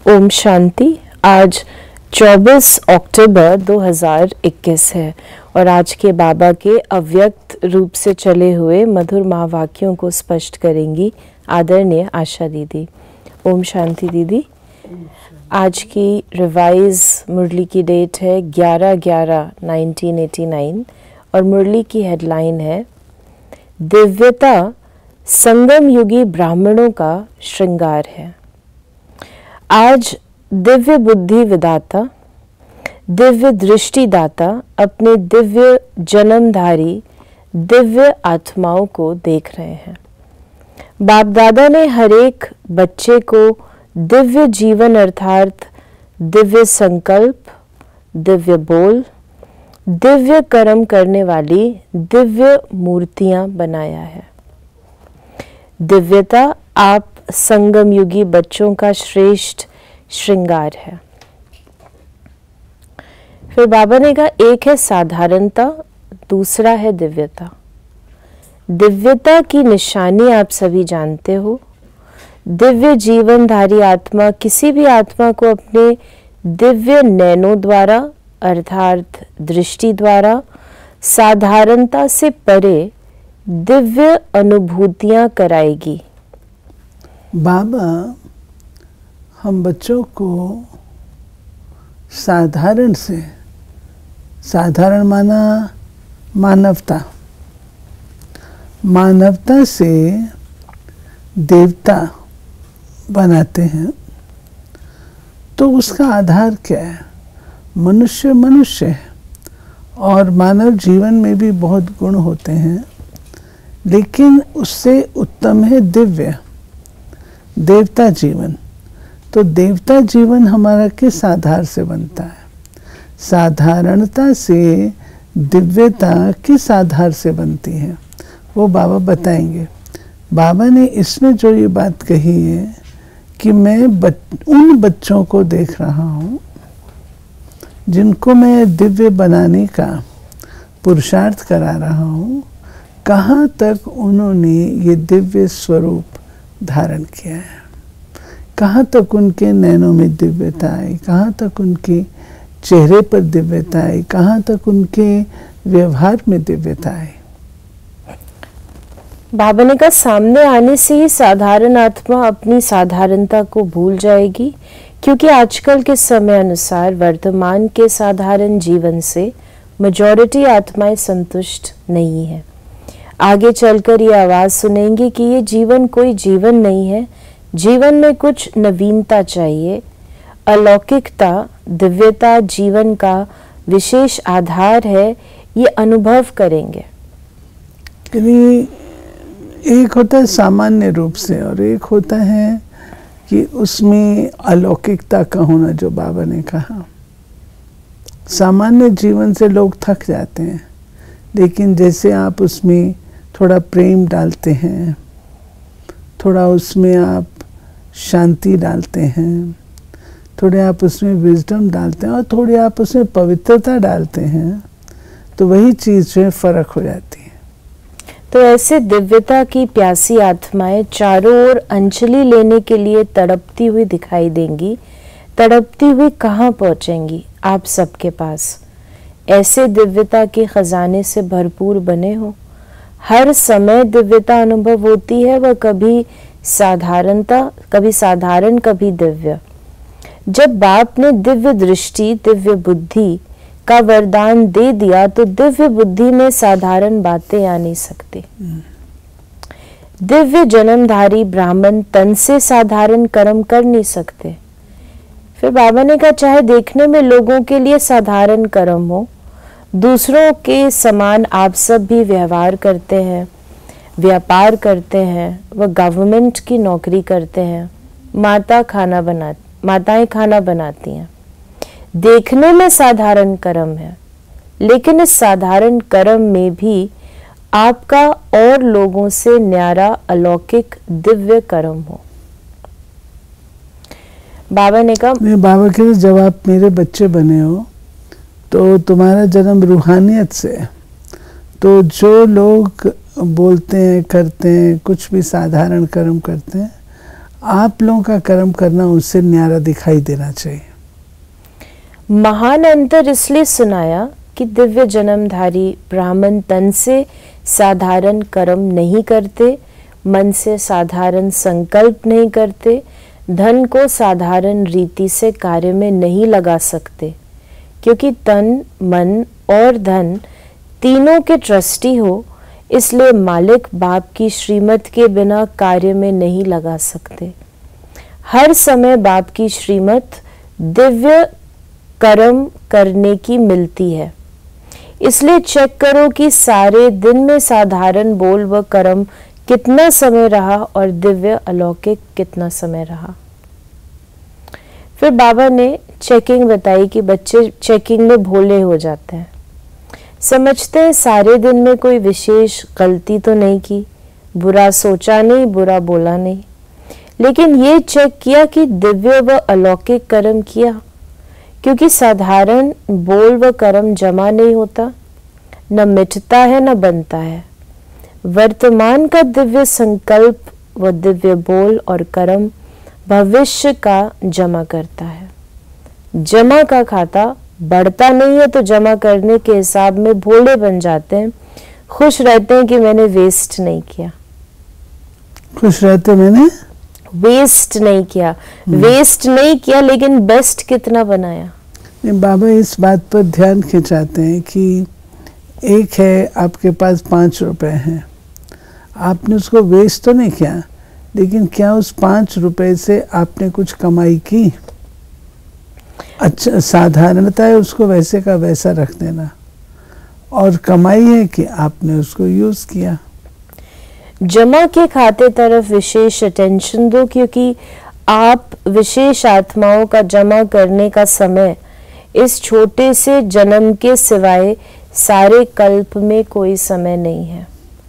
ओम शांति। आज 24 अक्टूबर 2021 है और आज के बाबा के अव्यक्त रूप से चले हुए मधुर महावाक्यों को स्पष्ट करेंगी आदरणीय आशा दीदी। ओम शांति दीदी। आज की रिवाइज मुरली की डेट है 11/11/1989 और मुरली की हेडलाइन है दिव्यता संगम युगी ब्राह्मणों का श्रृंगार है। आज दिव्य बुद्धि विदाता, दिव्य दृष्टिदाता अपने दिव्य जन्मधारी दिव्य आत्माओं को देख रहे हैं। बाप दादा ने हर एक बच्चे को दिव्य जीवन अर्थात दिव्य संकल्प, दिव्य बोल, दिव्य कर्म करने वाली दिव्य मूर्तियां बनाया है। दिव्यता आप संगम युगी बच्चों का श्रेष्ठ श्रृंगार है। फिर बाबा ने कहा एक है साधारणता, दूसरा है दिव्यता। दिव्यता की निशानी आप सभी जानते हो। दिव्य जीवनधारी आत्मा किसी भी आत्मा को अपने दिव्य नैनों द्वारा अर्थात दृष्टि द्वारा साधारणता से परे दिव्य अनुभूतियां कराएगी। बाबा हम बच्चों को साधारण से, साधारण माना मानवता, मानवता से देवता बनाते हैं। तो उसका आधार क्या है? मनुष्य मनुष्य है और मानव जीवन में भी बहुत गुण होते हैं, लेकिन उससे उत्तम है दिव्य देवता जीवन। तो देवता जीवन हमारा किस आधार से बनता है? साधारणता से दिव्यता किस आधार से बनती है वो बाबा बताएंगे। बाबा ने इसमें जो ये बात कही है कि मैं उन बच्चों को देख रहा हूँ जिनको मैं दिव्य बनाने का पुरुषार्थ करा रहा हूँ, कहाँ तक उन्होंने ये दिव्य स्वरूप धारण किया है, कहाँ तक उनके नैनों में दिव्यता आई, कहाँ तक उनके चेहरे पर दिव्यता आई, कहाँ तक उनके व्यवहार में दिव्यता आई। बाबा ने कहा सामने आने से ही साधारण आत्मा अपनी साधारणता को भूल जाएगी, क्योंकि आजकल के समय अनुसार वर्तमान के साधारण जीवन से मेजॉरिटी आत्माएं संतुष्ट नहीं है। आगे चलकर ये आवाज सुनेंगे कि ये जीवन कोई जीवन नहीं है, जीवन में कुछ नवीनता चाहिए। अलौकिकता, दिव्यता जीवन का विशेष आधार है, ये अनुभव करेंगे। एक होता है सामान्य रूप से और एक होता है कि उसमें अलौकिकता का होना, जो बाबा ने कहा। सामान्य जीवन से लोग थक जाते हैं, लेकिन जैसे आप उसमें थोड़ा प्रेम डालते हैं, थोड़ा उसमें आप शांति डालते हैं, थोड़े आप उसमें विजडम डालते हैं और थोड़ी आप उसमें पवित्रता डालते हैं, तो वही चीज़ जो है फर्क हो जाती है। तो ऐसे दिव्यता की प्यासी आत्माएं चारों ओर अंजलि लेने के लिए तड़पती हुई दिखाई देंगी। तड़पती हुई कहाँ पहुँचेंगी? आप सबके पास। ऐसे दिव्यता के खजाने से भरपूर बने हो। हर समय दिव्यता अनुभव होती है, वह कभी साधारणता, कभी साधारण, कभी दिव्य। जब बाप ने दिव्य दृष्टि, दिव्य बुद्धि का वरदान दे दिया तो दिव्य बुद्धि में साधारण बातें आ नहीं सकती। दिव्य जन्मधारी ब्राह्मण तन से साधारण कर्म कर नहीं सकते। फिर बाबा ने कहा चाहे देखने में लोगों के लिए साधारण कर्म हो, दूसरों के समान आप सब भी व्यवहार करते हैं, व्यापार करते हैं, वह गवर्नमेंट की नौकरी करते हैं, माताएं खाना बनाती हैं। देखने में साधारण कर्म है, लेकिन इस साधारण कर्म में भी आपका और लोगों से न्यारा अलौकिक दिव्य कर्म हो। बाबा ने कहा बाबा के जब आप मेरे बच्चे बने हो तो तुम्हारा जन्म रूहानियत से है। तो जो लोग बोलते हैं, करते हैं, कुछ भी साधारण कर्म करते हैं, आप लोगों का कर्म करना उससे न्यारा दिखाई देना चाहिए। महान अंतर इसलिए सुनाया कि दिव्य जन्मधारी ब्राह्मण तन से साधारण कर्म नहीं करते, मन से साधारण संकल्प नहीं करते, धन को साधारण रीति से कार्य में नहीं लगा सकते, क्योंकि तन, मन और धन तीनों के ट्रस्टी हो, इसलिए मालिक बाप की श्रीमत के बिना कार्य में नहीं लगा सकते। हर समय बाप की श्रीमत दिव्य कर्म करने की मिलती है, इसलिए चेक करो कि सारे दिन में साधारण बोल व कर्म कितना समय रहा और दिव्य अलौकिक कितना समय रहा। फिर बाबा ने चेकिंग बताई कि बच्चे चेकिंग में भोले हो जाते हैं, समझते हैं सारे दिन में कोई विशेष गलती तो नहीं की, बुरा सोचा नहीं, बुरा बोला नहीं, लेकिन ये चेक किया कि दिव्य व अलौकिक कर्म किया, क्योंकि साधारण बोल व कर्म जमा नहीं होता, न मिटता है न बनता है। वर्तमान का दिव्य संकल्प व दिव्य बोल और कर्म भविष्य का जमा करता है। जमा का खाता बढ़ता नहीं है तो जमा करने के हिसाब में भोले बन जाते हैं, खुश रहते हैं कि मैंने वेस्ट नहीं किया। खुश रहते मैंने वेस्ट नहीं किया, वेस्ट नहीं किया, लेकिन बेस्ट कितना बनाया। बाबा इस बात पर ध्यान खिंचाते हैं कि एक है आपके पास 5 रुपए हैं, आपने उसको वेस्ट तो नहीं किया, लेकिन क्या उस 5 रुपए से आपने कुछ कमाई की? अच्छा, साधारणता है उसको वैसे का वैसा रख देना, और कमाई है कि आपने उसको यूज किया। जमा के खाते तरफ विशेष अटेंशन दो, क्योंकि आप विशेष आत्माओं का जमा करने का समय इस छोटे से जन्म के सिवाय सारे कल्प में कोई समय नहीं है।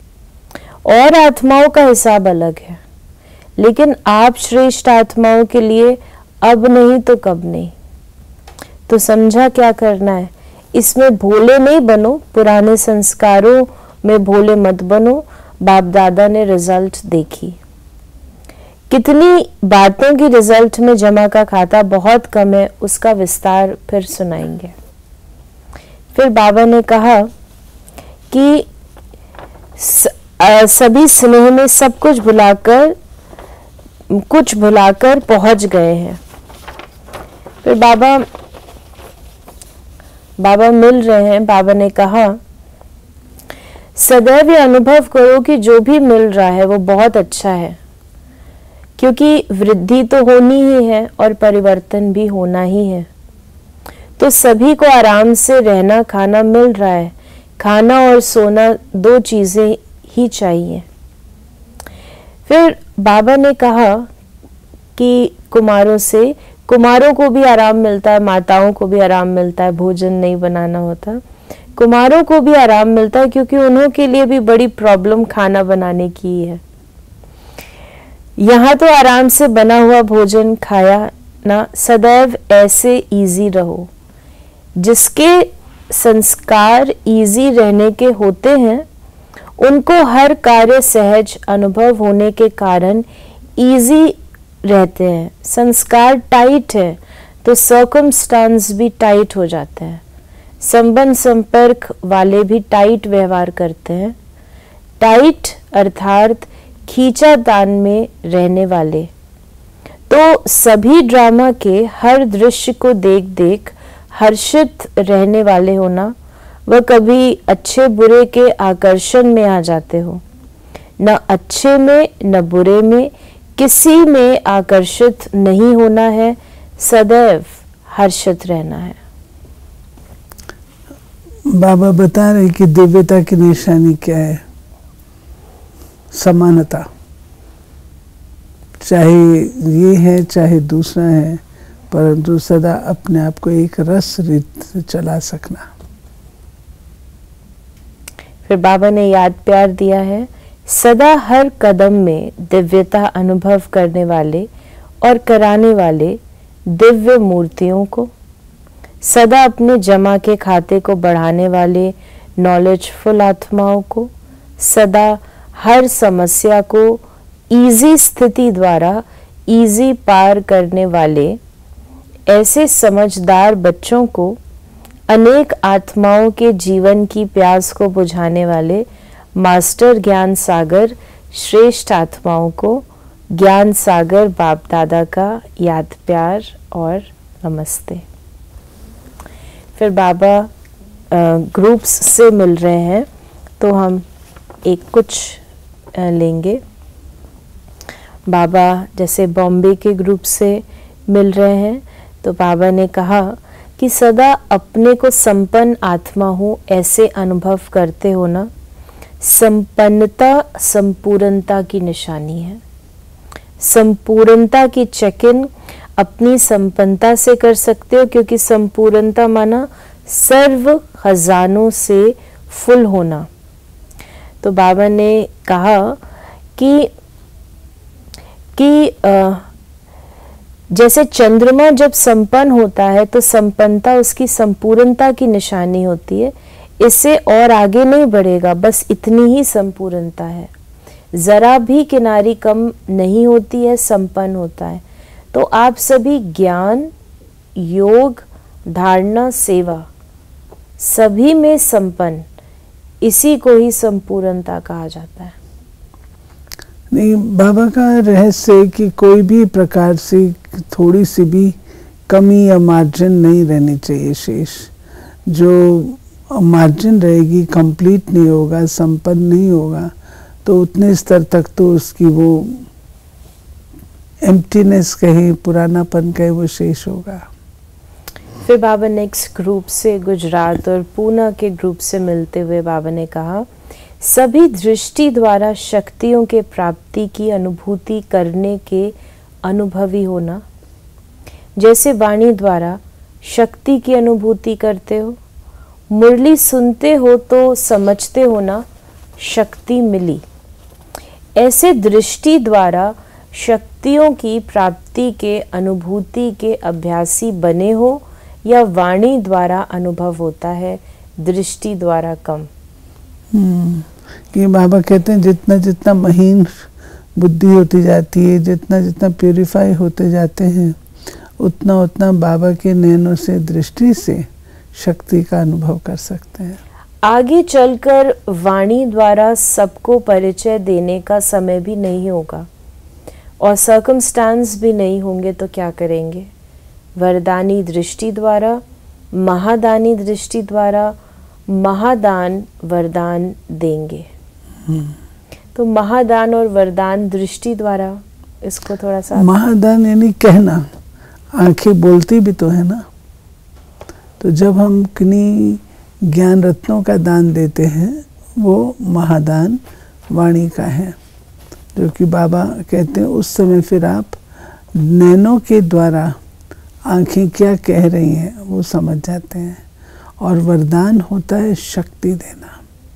और आत्माओं का हिसाब अलग है, लेकिन आप श्रेष्ठ आत्माओं के लिए अब नहीं तो कब नहीं। तो समझा क्या करना है, इसमें भोले नहीं बनो, पुराने संस्कारों में भोले मत बनो। बाप दादा ने रिजल्ट देखी, कितनी बातों की रिजल्ट में जमा का खाता बहुत कम है, उसका विस्तार फिर सुनाएंगे। फिर बाबा ने कहा कि सभी स्नेह में सब कुछ भुलाकर पहुंच गए हैं। फिर बाबा मिल रहे हैं। बाबा ने कहा सदैव ये अनुभव करो कि जो भी मिल रहा है वो बहुत अच्छा है, क्योंकि वृद्धि तो होनी ही है और परिवर्तन भी होना ही है। तो सभी को आराम से रहना खाना मिल रहा है, खाना और सोना 2 चीजें ही चाहिए। फिर बाबा ने कहा कि कुमारों को भी आराम मिलता है, माताओं को भी आराम मिलता है, भोजन नहीं बनाना होता। कुमारों को भी आराम मिलता है क्योंकि उन्हों के लिए भी बड़ी प्रॉब्लम खाना बनाने की है। यहाँ तो आराम से बना हुआ भोजन खाया ना, सदैव ऐसे इजी रहो। जिसके संस्कार इजी रहने के होते हैं उनको हर कार्य सहज अनुभव होने के कारण इजी रहते हैं। संस्कार टाइट है तो सर्कमस्टांस भी टाइट हो जाता है। संबंध संपर्क वाले भी टाइट व्यवहार करते हैं। टाइट अर्थात खींचातान में रहने वाले। तो सभी ड्रामा के हर दृश्य को देख देख हर्षित रहने वाले होना, वह कभी अच्छे बुरे के आकर्षण में आ जाते हो। न अच्छे में न बुरे में किसी में आकर्षित नहीं होना है, सदैव हर्षित रहना है। बाबा बता रहे कि दिव्यता की निशानी क्या है? समानता। चाहे ये है चाहे दूसरा है, परंतु सदा अपने आप को एक रस रीत से चला सकना। फिर बाबा ने याद प्यार दिया है, सदा हर कदम में दिव्यता अनुभव करने वाले और कराने वाले दिव्य मूर्तियों को, सदा अपने जमा के खाते को बढ़ाने वाले नॉलेजफुल आत्माओं को, सदा हर समस्या को इजी स्थिति द्वारा इजी पार करने वाले ऐसे समझदार बच्चों को, अनेक आत्माओं के जीवन की प्यास को बुझाने वाले मास्टर ज्ञान सागर श्रेष्ठ आत्माओं को ज्ञान सागर बाप दादा का याद प्यार और नमस्ते। फिर बाबा ग्रुप्स से मिल रहे हैं, तो हम एक कुछ लेंगे। बाबा जैसे बॉम्बे के ग्रुप से मिल रहे हैं, तो बाबा ने कहा कि सदा अपने को संपन्न आत्मा हो ऐसे अनुभव करते हो ना। संपन्नता संपूर्णता की निशानी है। संपूर्णता की चेक इन अपनी संपन्नता से कर सकते हो, क्योंकि संपूर्णता माना सर्व खजानों से फुल होना। तो बाबा ने कहा कि जैसे चंद्रमा जब संपन्न होता है तो संपन्नता उसकी संपूर्णता की निशानी होती है। इससे और आगे नहीं बढ़ेगा, बस इतनी ही संपूर्णता है। जरा भी किनारी कम नहीं होती है, संपन्न होता है। तो आप सभी ज्ञान, योग, धारणा, सेवा सभी में संपन्न, इसी को ही संपूर्णता कहा जाता है। नहीं, बाबा का रहस्य है कि कोई भी प्रकार से थोड़ी सी भी कमी या मार्जिन नहीं रहनी चाहिए शेष। जो मार्जिन रहेगी, कंप्लीट नहीं होगा, संपन्न नहीं होगा, तो उतने स्तर तक तो उसकी वो एम्प्टीनेस कहे, पुरानापन कहे, वो शेष होगा। फिर बाबा नेक्स्ट ग्रुप से, गुजरात और पूना के ग्रुप से मिलते हुए बाबा ने कहा, सभी दृष्टि द्वारा शक्तियों के प्राप्ति की अनुभूति करने के अनुभवी होना। जैसे वाणी द्वारा शक्ति की अनुभूति करते हो, मुरली सुनते हो तो समझते हो ना शक्ति मिली। ऐसे दृष्टि द्वारा शक्तियों की प्राप्ति के अनुभूति के अभ्यासी बने हो, या वाणी द्वारा अनुभव होता है, दृष्टि द्वारा कम। ये बाबा कहते हैं जितना जितना महीन बुद्धि होती जाती है, जितना जितना प्यूरिफाई होते जाते हैं, उतना उतना बाबा के नैनों से, दृष्टि से शक्ति का अनुभव कर सकते हैं। आगे चलकर वाणी द्वारा सबको परिचय देने का समय भी नहीं होगा और सर्कमस्टांस भी नहीं होंगे, तो क्या करेंगे? वरदानी दृष्टि द्वारा, महादानी दृष्टि द्वारा महादान वरदान देंगे। तो महादान और वरदान दृष्टि द्वारा, इसको थोड़ा सा। महादान यानी कहना, आंखें बोलती भी तो है ना। तो जब हम किन्हीं ज्ञान रत्नों का दान देते हैं, वो महादान वाणी का है, जो कि बाबा कहते हैं उस समय फिर आप नैनों के द्वारा आंखें क्या कह रही हैं वो समझ जाते हैं। और वरदान होता है शक्ति देना।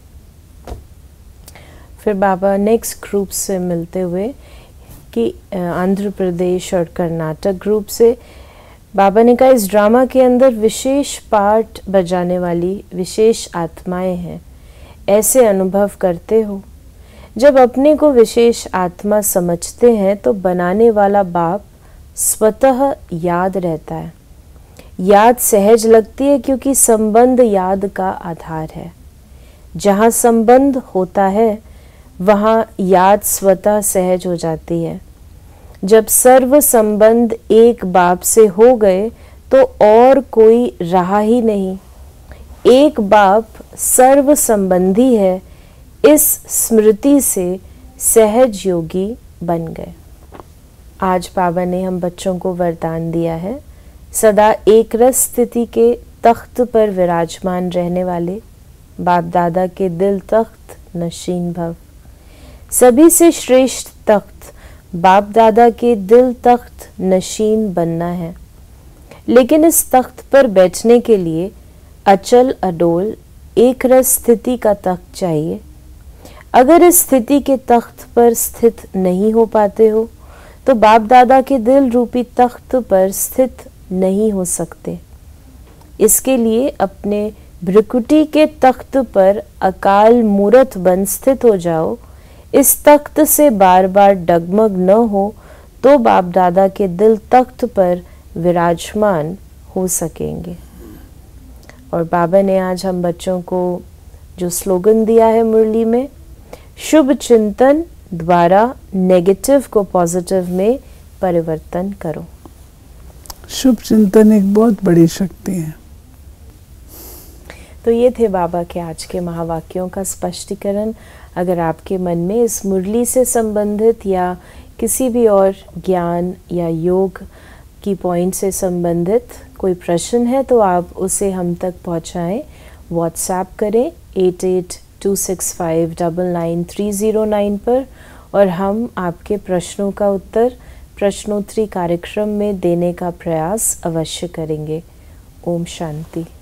फिर बाबा नेक्स्ट ग्रुप से मिलते हुए कि आंध्र प्रदेश और कर्नाटक ग्रुप से बाबा ने कहा, इस ड्रामा के अंदर विशेष पार्ट बजाने वाली विशेष आत्माएं हैं, ऐसे अनुभव करते हो। जब अपने को विशेष आत्मा समझते हैं तो बनाने वाला बाप स्वतः याद रहता है। याद सहज लगती है क्योंकि संबंध याद का आधार है। जहाँ संबंध होता है वहाँ याद स्वतः सहज हो जाती है। जब सर्व संबंध एक बाप से हो गए तो और कोई रहा ही नहीं। एक बाप सर्व संबंधी है, इस स्मृति से सहज योगी बन गए। आज बाबा ने हम बच्चों को वरदान दिया है, सदा एक रस स्थिति के तख्त पर विराजमान रहने वाले बाप दादा के दिल तख्त नशीन भव। सभी से श्रेष्ठ तख्त बाप दादा के दिल तख्त नशीन बनना है। लेकिन इस तख्त पर बैठने के लिए अचल अडोल एक रस स्थिति का तख्त चाहिए। अगर इस स्थिति के तख्त पर स्थित नहीं हो पाते हो तो बाप दादा के दिल रूपी तख्त पर स्थित नहीं हो सकते। इसके लिए अपने भ्रिकुटी के तख्त पर अकाल मूर्त बन स्थित हो जाओ। इस तख्त से बार बार डगमग न हो तो बाप दादा के दिल तख्त पर विराजमान हो सकेंगे। और बाबा ने आज हम बच्चों को जो स्लोगन दिया है मुरली में, शुभ चिंतन द्वारा नेगेटिव को पॉजिटिव में परिवर्तन करो। शुभ चिंतन एक बहुत बड़ी शक्ति है। तो ये थे बाबा के आज के महावाक्यों का स्पष्टीकरण। अगर आपके मन में इस मुरली से संबंधित या किसी भी और ज्ञान या योग की पॉइंट से संबंधित कोई प्रश्न है तो आप उसे हम तक पहुंचाएं। व्हाट्सएप करें 8826599309 पर और हम आपके प्रश्नों का उत्तर प्रश्नोत्तरी कार्यक्रम में देने का प्रयास अवश्य करेंगे। ओम शांति।